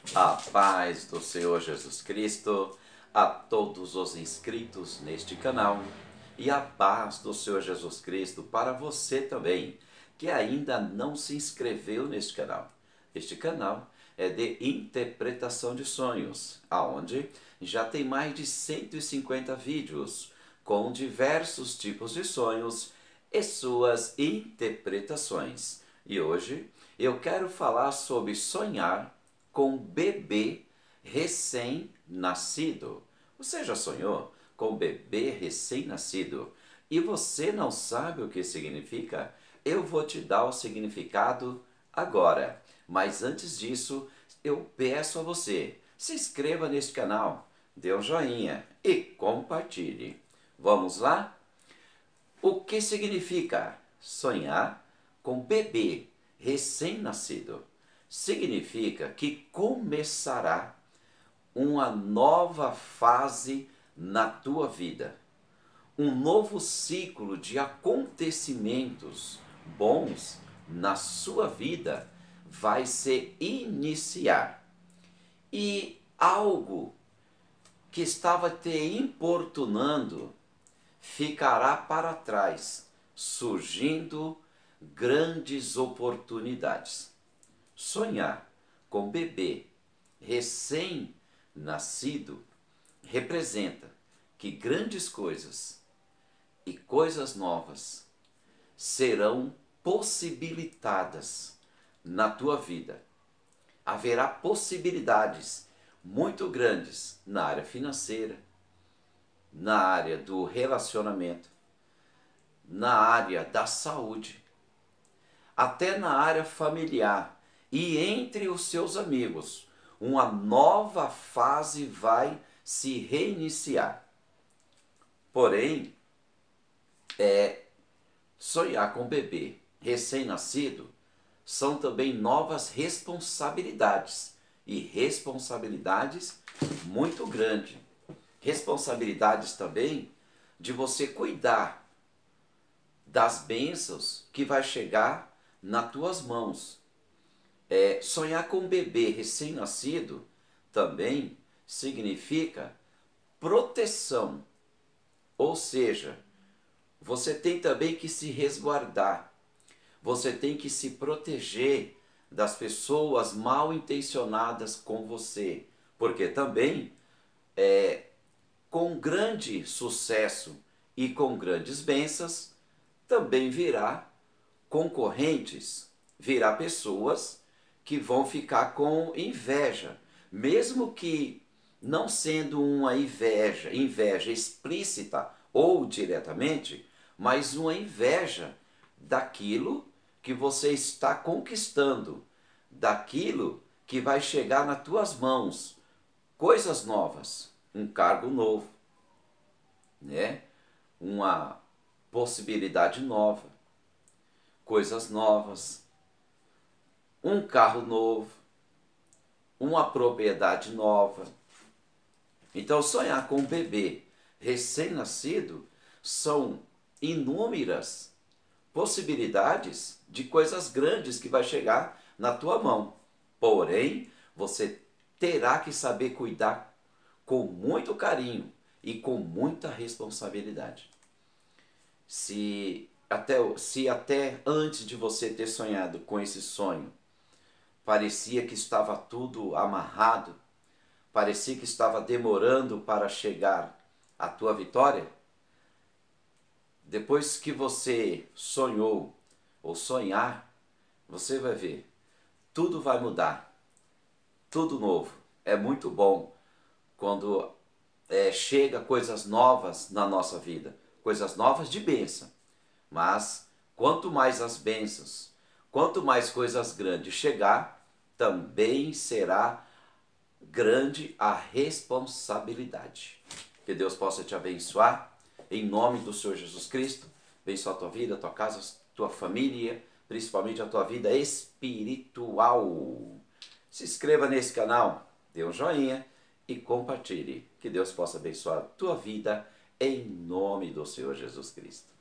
A paz do Senhor Jesus Cristo a todos os inscritos neste canal e a paz do Senhor Jesus Cristo para você também, que ainda não se inscreveu neste canal. Este canal é de interpretação de sonhos, aonde já tem mais de 150 vídeos com diversos tipos de sonhos e suas interpretações. E hoje eu quero falar sobre sonhar com bebê recém-nascido. Você já sonhou com bebê recém-nascido e você não sabe o que significa? Eu vou te dar o significado agora. Mas antes disso, eu peço a você, se inscreva neste canal, dê um joinha e compartilhe. Vamos lá? O que significa sonhar com bebê recém-nascido? Significa que começará uma nova fase na tua vida. Um novo ciclo de acontecimentos bons na sua vida vai se iniciar. E algo que estava te importunando ficará para trás, surgindo grandes oportunidades. Sonhar com bebê recém-nascido representa que grandes coisas e coisas novas serão possibilitadas na tua vida. Haverá possibilidades muito grandes na área financeira, na área do relacionamento, na área da saúde, até na área familiar e entre os seus amigos. Uma nova fase vai se reiniciar. Porém, sonhar com bebê recém-nascido são também novas responsabilidades e responsabilidades muito grandes. Responsabilidades também de você cuidar das bênçãos que vai chegar nas tuas mãos. Sonhar com um bebê recém-nascido também significa proteção, ou seja, você tem também que se resguardar, você tem que se proteger das pessoas mal intencionadas com você, porque também com grande sucesso e com grandes bênçãos também virá concorrentes, virá pessoas que vão ficar com inveja, mesmo que não sendo uma inveja explícita ou diretamente, mas uma inveja daquilo que você está conquistando, daquilo que vai chegar nas tuas mãos, coisas novas, um cargo novo, né? Uma possibilidade nova, coisas novas, um carro novo, uma propriedade nova. Então, sonhar com um bebê recém-nascido são inúmeras possibilidades de coisas grandes que vai chegar na tua mão. Porém, você terá que saber cuidar com muito carinho e com muita responsabilidade. Se até antes de você ter sonhado com esse sonho, parecia que estava tudo amarrado, parecia que estava demorando para chegar a tua vitória, depois que você sonhou ou sonhar, você vai ver, tudo vai mudar, tudo novo. É muito bom quando chega coisas novas na nossa vida, coisas novas de bênção. Mas quanto mais as bênçãos, quanto mais coisas grandes chegar, também será grande a responsabilidade. Que Deus possa te abençoar, em nome do Senhor Jesus Cristo. Abençoa a tua vida, a tua casa, a tua família, principalmente a tua vida espiritual. Se inscreva nesse canal, dê um joinha e compartilhe. Que Deus possa abençoar a tua vida, em nome do Senhor Jesus Cristo.